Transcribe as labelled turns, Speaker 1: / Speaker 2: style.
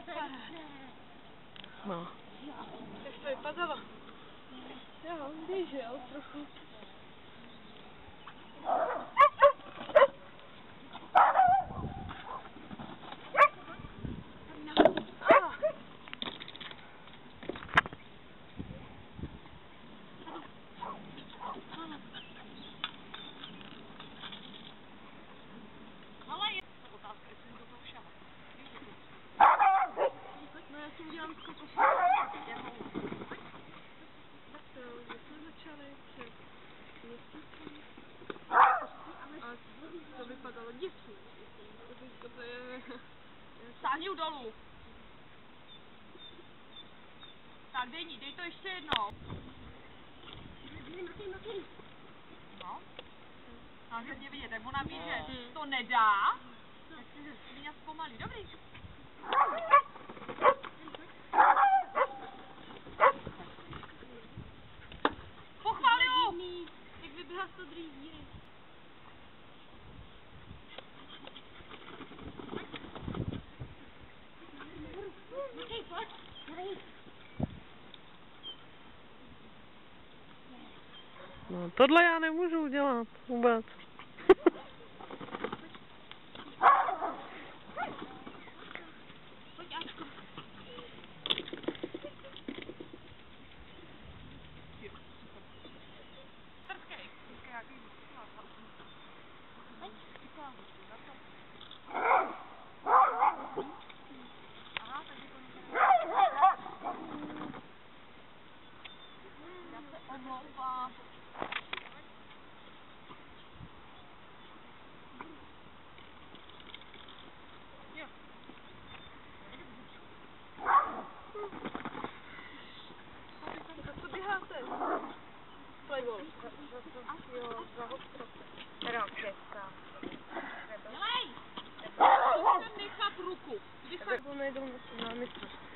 Speaker 1: No.
Speaker 2: Jak to vypadalo? Jo, běžel trochu. No já si udělám skoko. Tak to, že jsme začali před měsícem. A to vypadalo děsně. To je...
Speaker 3: Sáhni dolů. Tak dej to ještě jednou. No. A hlavně vidět, jak ona ví, že to nedá, tak si začíná zpomalí. Dobrý. Pochváluju!
Speaker 2: Jak vyběhá z toho druhý díry.
Speaker 1: No, tohle já nemůžu udělat vůbec.
Speaker 2: Pojď, Ačko.
Speaker 3: Trskej. Aha, takže to já se omlouvám. Jo.
Speaker 2: Co běháte? Playball. Jo, za ostro.
Speaker 4: Ročetka.
Speaker 3: Dělej! Musím nechat ruku.
Speaker 2: Tak nejdou na mistrovství.